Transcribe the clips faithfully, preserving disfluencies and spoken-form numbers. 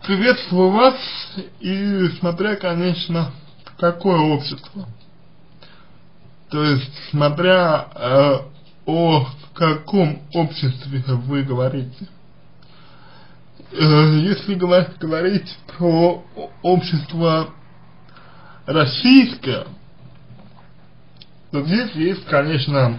Приветствую вас, и смотря, конечно, какое общество. То есть, смотря э, о каком обществе вы говорите. Э, если говорить, говорить про общество российское, то здесь есть, конечно,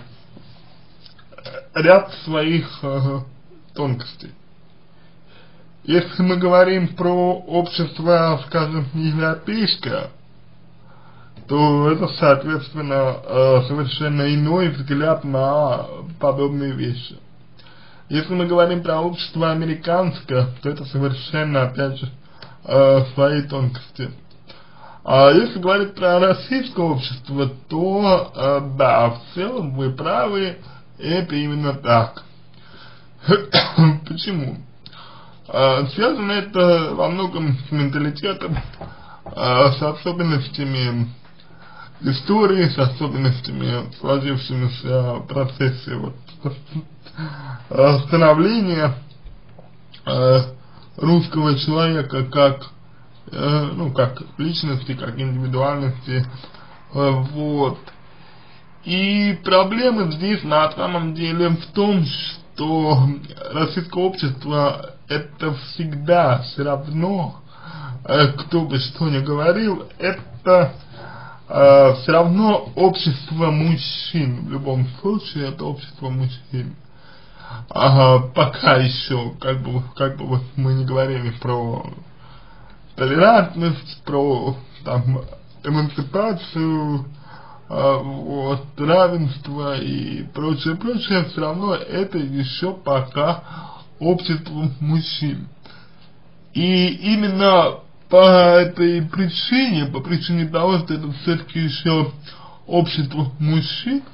ряд своих э, тонкостей. Если мы говорим про общество, скажем, европейское, то это, соответственно, совершенно иной взгляд на подобные вещи. Если мы говорим про общество американское, то это совершенно, опять же, свои тонкости. А если говорить про российское общество, то, да, в целом вы правы, это именно так. Почему? Связано это во многом с менталитетом, с особенностями истории, с особенностями сложившимися в процессе вот, становления русского человека как, ну, как личности, как индивидуальности. Вот. И проблема здесь на самом деле в том, что российское общество это всегда все равно, кто бы что ни говорил, это э, все равно общество мужчин. В любом случае это общество мужчин. Ага, пока еще, как бы, как бы вот мы не говорили про толерантность, про там эмансипацию, э, вот, равенство и прочее, прочее, все равно это еще пока общество мужчин. И именно по этой причине, по причине того, что это все-таки еще общество мужчин,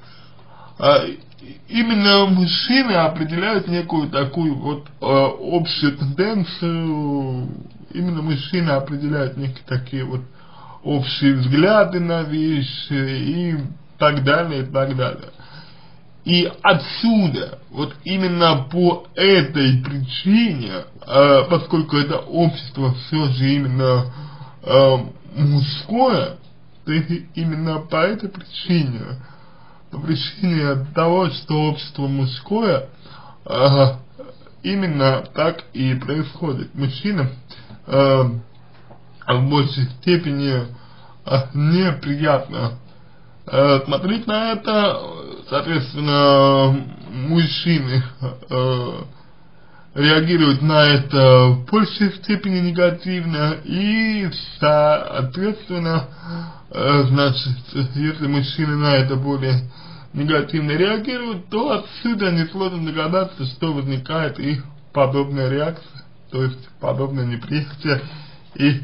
именно мужчины определяют некую такую вот общую тенденцию, именно мужчины определяют некие такие вот общие взгляды на вещи и так далее, и так далее. И отсюда, вот именно по этой причине, э, поскольку это общество все же именно э, мужское, то именно по этой причине, по причине того, что общество мужское, э, именно так и происходит. Мужчинам э, в большей степени э, неприятно э, смотреть на это. Соответственно, мужчины э, реагируют на это в большей степени негативно, и, соответственно, э, значит, если мужчины на это более негативно реагируют, то отсюда несложно догадаться, что возникает и подобная реакция, то есть подобное неприятие и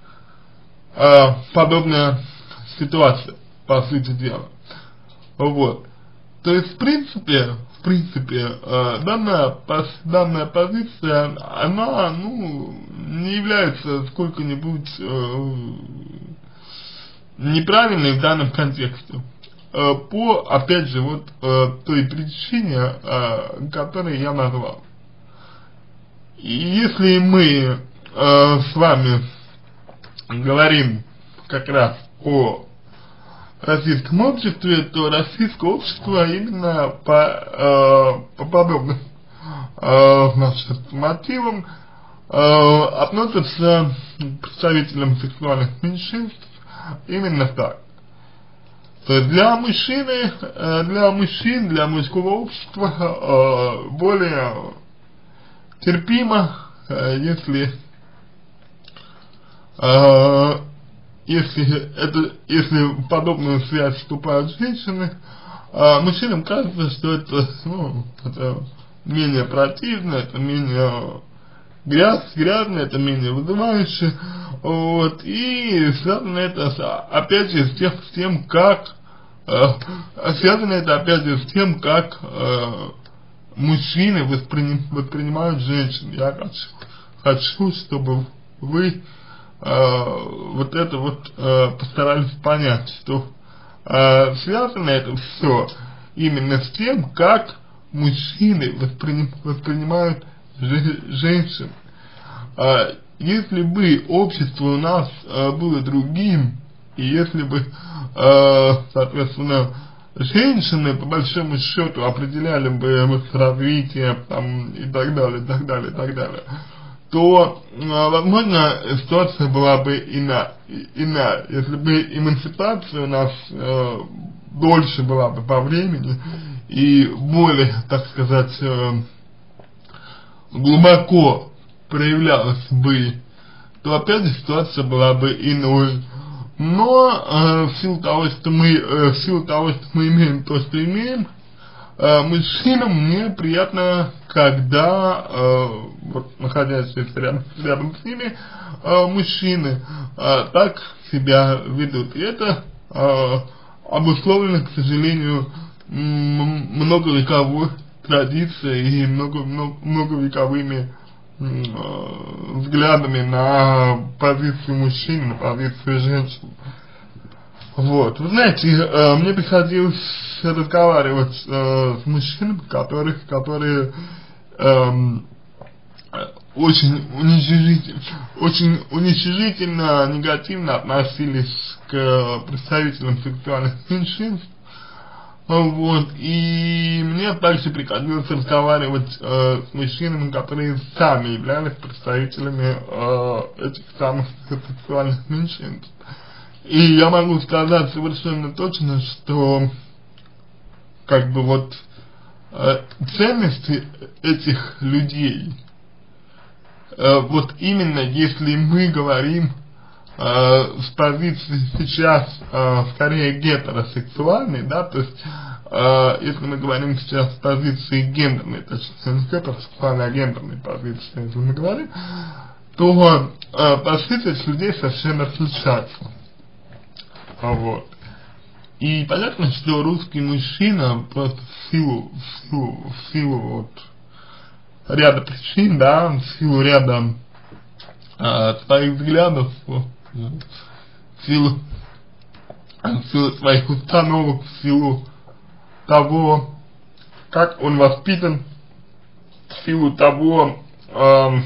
э, подобная ситуация, по сути дела. Вот. То есть, в принципе, в принципе, э, данная, данная позиция, она, ну, не является сколько-нибудь э, неправильной в данном контексте. Э, по, опять же, вот э, той причине, э, которую я назвал. И если мы э, с вами говорим как раз о российском обществе, то российское общество именно по, э, по подобным э, значит, мотивам э, относится к представителям сексуальных меньшинств именно так. То есть для мужчины, э, для мужчин, для мужского общества э, более терпимо, э, если э, Если это, если в подобную связь вступают женщины, а мужчинам кажется, что это, ну, это менее противно, это менее грязь, грязно, это менее вызывающе, вот, и связано это, опять же, с тем, с тем как, э, связано это, опять же, с тем, как э, мужчины восприним, воспринимают женщин. Я хочу, хочу, чтобы вы Uh, вот это вот uh, постарались понять, что uh, связано это все именно с тем, как мужчины восприним, воспринимают женщин. Uh, если бы общество у нас э, было другим, и если бы, э, соответственно, женщины, по большому счету, определяли бы развитие, там, и так далее, и так далее, и так далее, то, э, возможно, ситуация была бы иная, иная. Если бы эмансипация у нас э, дольше была бы по времени и более, так сказать, э, глубоко проявлялась бы, то опять же ситуация была бы иной. Но э, в силу того, что мы, э, в силу того, что мы имеем то, что имеем, э, мужчинам мне приятно, когда, э, вот, находящиеся рядом, рядом с ними, э, мужчины э, так себя ведут. И это э, обусловлено, к сожалению, многовековой традицией и много, много, многовековыми взглядами на позицию мужчин, на позицию женщин. Вот. Вы знаете, э, мне приходилось разговаривать э, с мужчинами, которых, которые э, очень уничижительно, очень уничижительно, негативно относились к представителям сексуальных меньшинств. Вот, и мне также приходилось разговаривать э, с мужчинами, которые сами являлись представителями э, этих самых сексуальных меньшинств. И я могу сказать совершенно точно, что как бы вот э, ценности этих людей, э, вот именно если мы говорим Uh, с позиции сейчас uh, скорее гетеросексуальной, да, то есть uh, если мы говорим сейчас с позиции гендерной, точнее не гетеросексуальной, а гендерной позиции, если мы говорим, то uh, позиция этих людей совершенно отличается. Вот. И понятно, что русский мужчина просто в силу, в силу, в силу вот ряда причин, да, в силу ряда uh, своих взглядов, в силу, в силу своих установок, в силу того, как он воспитан, в силу того, э,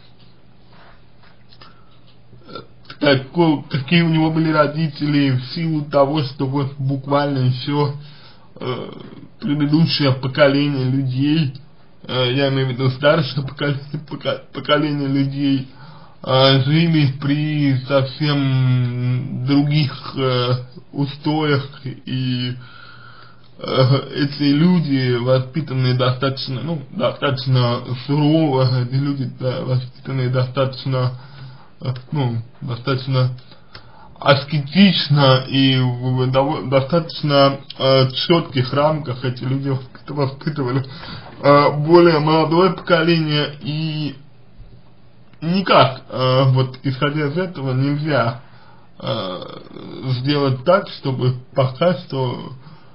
какой, какие у него были родители, в силу того, что вот буквально еще э, предыдущее поколение людей, э, я имею в виду старшее поколение, поколение людей, жили при совсем других э, устоях, и э, эти люди воспитанные достаточно, ну, достаточно сурово, эти люди да, воспитанные достаточно, э, ну, достаточно аскетично и в, в достаточно э, четких рамках эти люди воспитывали э, более молодое поколение, и никак, э, вот исходя из этого, нельзя э, сделать так, чтобы пока что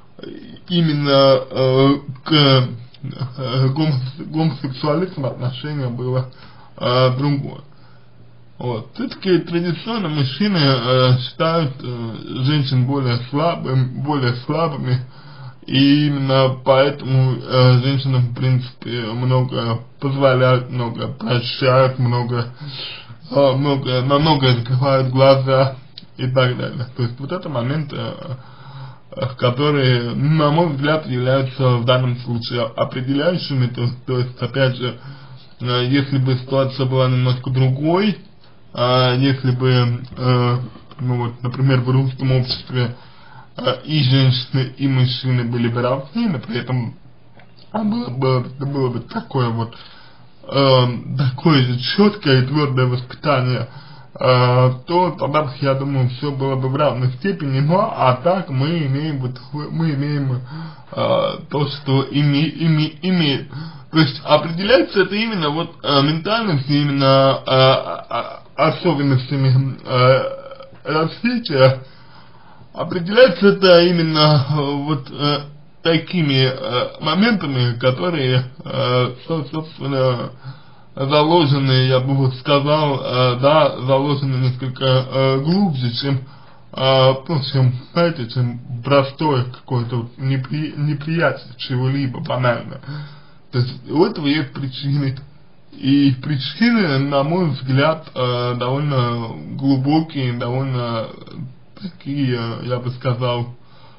именно э, к э, гомосексуализму отношение было э, другое. Вот. Все-таки традиционно мужчины э, считают э, женщин более слабыми, более слабыми, и именно поэтому э, женщинам, в принципе, много позволяют, много прощают, много, э, много, на многое закрывают глаза и так далее. То есть вот это моменты, э, которые, на мой взгляд, являются в данном случае определяющими. То, то есть, опять же, э, если бы ситуация была немножко другой, э, если бы, э, ну вот, например, в русском обществе и женщины, и мужчины были бы равны, но при этом было бы, было бы такое вот, э, такое же четкое и твердое воспитание, э, то тогда, я думаю, все было бы в равной степени. Ну, а так мы имеем, вот, мы имеем э, то, что име, име, имеем. То есть определяется это именно вот э, ментальностью, именно э, особенностями э, развития. Определяется это именно э, вот э, такими э, моментами, которые, э, собственно, заложены, я бы вот сказал, э, да, заложены несколько э, глубже, чем, э, ну, чем, знаете, чем простое какое-то вот непри, неприятие чего-либо банально. То есть у этого есть причины, и причины, на мой взгляд, э, довольно глубокие, довольно такие, я бы сказал,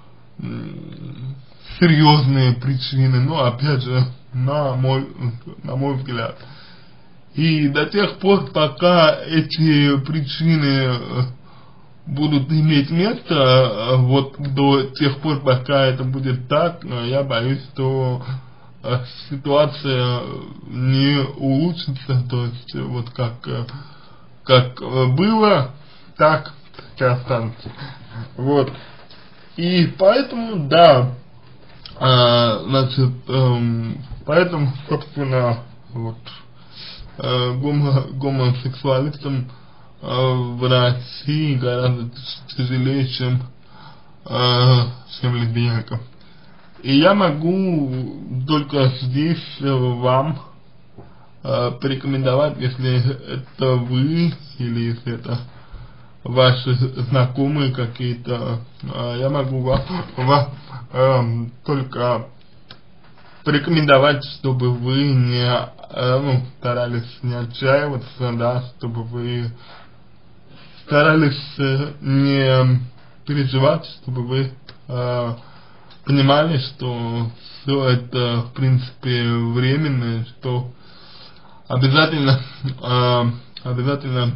серьезные причины, но опять же, на мой, на мой взгляд. И до тех пор, пока эти причины будут иметь место, вот до тех пор, пока это будет так, я боюсь, что ситуация не улучшится, то есть вот как, как было, так и останется. Вот. И поэтому, да, а, значит, эм, поэтому, собственно, вот, э, гомо, гомосексуалистам э, в России гораздо тяжелее, чем, э, чем лесбиянкам. И я могу только здесь вам э, порекомендовать, если это вы, или если это ваши знакомые какие-то, э, я могу вам, вам э, только порекомендовать, чтобы вы не, э, ну, старались не отчаиваться, да, чтобы вы старались э, не переживать, чтобы вы э, понимали, что все это в принципе временно, что обязательно, э, обязательно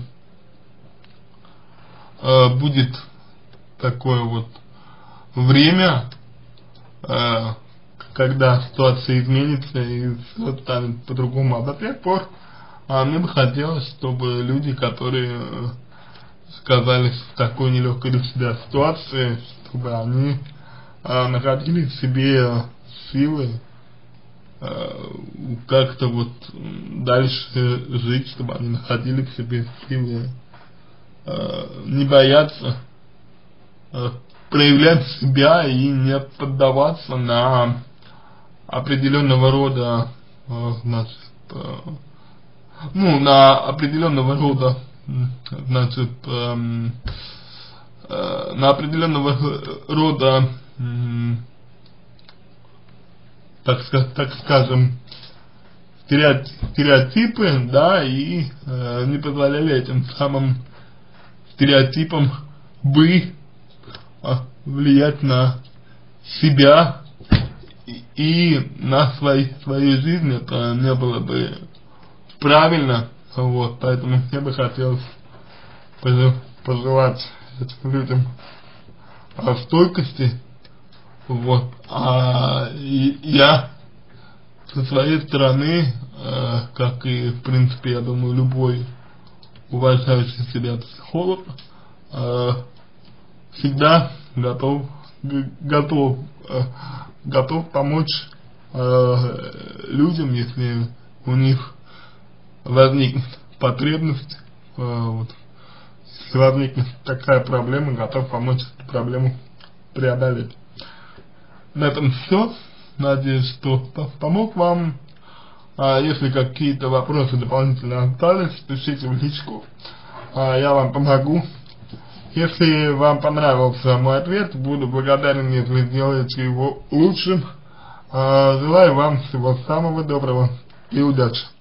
э, будет такое вот время, э, когда ситуация изменится и все станет по-другому. А до тех пор э, мне бы хотелось, чтобы люди, которые э, оказались в такой нелегкой для себя ситуации, чтобы они э, находили в себе силы э, как-то вот дальше жить, чтобы они находили в себе силы э, не бояться э, проявлять себя и не поддаваться на определенного рода, э, значит, э, ну, на определенного рода, значит, э, э, на определенного рода, э, так, так скажем, стереотипы, да, и э, не позволяли этим самым стереотипам бы э, влиять на себя и, и на свои, свою жизнь. Это не было бы правильно, вот, поэтому мне бы хотелось пожелать этим людям э, стойкости. Вот, а и, я со своей стороны, э, как и в принципе, я думаю, любой уважающий себя психолог, э, всегда готов, готов, э, готов помочь э, людям, если у них возникнет потребность, э, вот, если возникнет такая проблема, готов помочь эту проблему преодолеть. На этом все. Надеюсь, что помог вам. А если какие-то вопросы дополнительно остались, пишите в личку. А я вам помогу. Если вам понравился мой ответ, буду благодарен, если сделаете его лучшим. А желаю вам всего самого доброго и удачи.